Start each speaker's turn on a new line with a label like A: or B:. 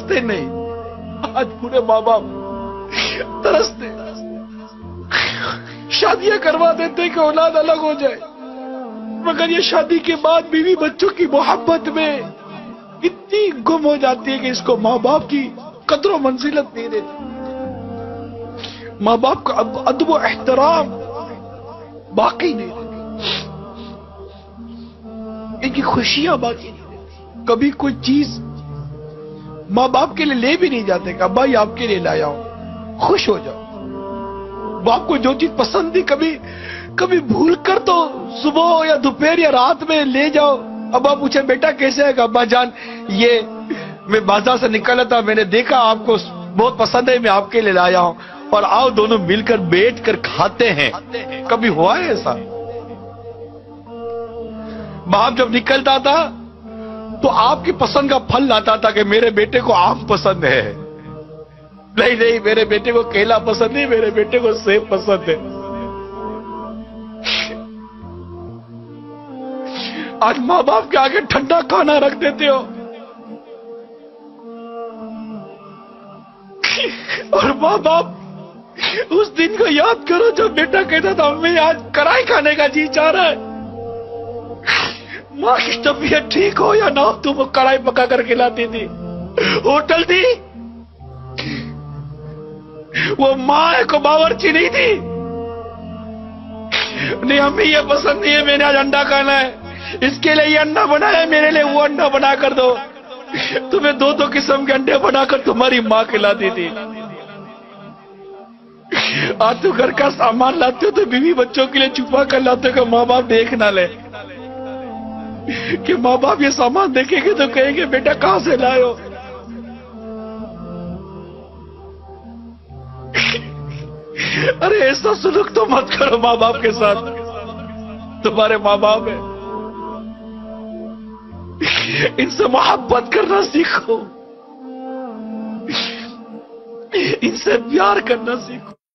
A: ترستے نہیں. آج پورے ماں باپ ترستے, شادیاں کروا دیتے کہ اولاد الگ ہو جائے, مگر یہ شادی کے بعد بیوی بچوں کی محبت میں اتنی گم ہو جاتی ہے کہ اس کو ماں باپ کی قدر و منزلت نہیں دیتی, ماں باپ کا ادب و احترام باقی نہیں رہتی, ان کی خوشیاں باقی نہیں رہتی. کبھی کوئی چیز ماں باپ کے لیے لے بھی نہیں جاتے کہ ابا یہ آپ کے لیے لایا ہوں, خوش ہو جاؤ. باپ کو جو چیز پسند تھی کبھی بھول کر تو صبح یا دوپہر یا رات میں لے جاؤ. ابا پوچھے بیٹا کیسے ہے, کہ ابا جان یہ میں بازار سے نکلا تھا, میں نے دیکھا آپ کو بہت پسند ہے, میں آپ کے لیے لایا ہوں, اور آؤ دونوں مل کر بیٹھ کر کھاتے ہیں. کبھی ہوا ہے ایسا؟ باپ جب نکلتا تھا تو آپ کی پسند کا پھل لاتا تھا کہ میرے بیٹے کو آم پسند ہے, نہیں میرے بیٹے کو کیلا پسند نہیں, میرے بیٹے کو سیب پسند ہے. آج ماں باپ کے آگے ٹھنڈا کھانا رکھ دیتے ہو, اور ماں باپ اس دن کو یاد کرو جب بیٹا کہتا تھا امی آج کڑھائی کھانے کا جی چاہ رہا ہے. ماں کی طبیعت ٹھیک ہو یا نہ ہو, تم کڑھائی پکا کر کھلاتی تھی. ہوٹل تھی, وہ ماں کو باورچی نہیں تھی. نہیں امی یہ پسند نہیں ہے, میں نے آج انڈا کھانا ہے, اس کے لیے یہ انڈا بنایا ہے, میرے لیے وہ انڈا بنا کر دو. تمہیں دو قسم کے انڈے بنا کر تمہاری ماں کھلاتی تھی. آج تو گھر کا سامان لاتے ہو تو بیوی بچوں کے لیے چھپا کر لاتے ہو کہ ماں باپ دیکھ نہ لے, کہ ماں باپ یہ سامان دیکھیں گے تو کہیں گے بیٹا کہاں سے لائے ہو. ارے ایسا سلوک تو مت کرو ماں باپ کے ساتھ, تمہارے ماں باپ ہیں, ان سے محبت کرنا سیکھو, ان سے پیار کرنا سیکھو.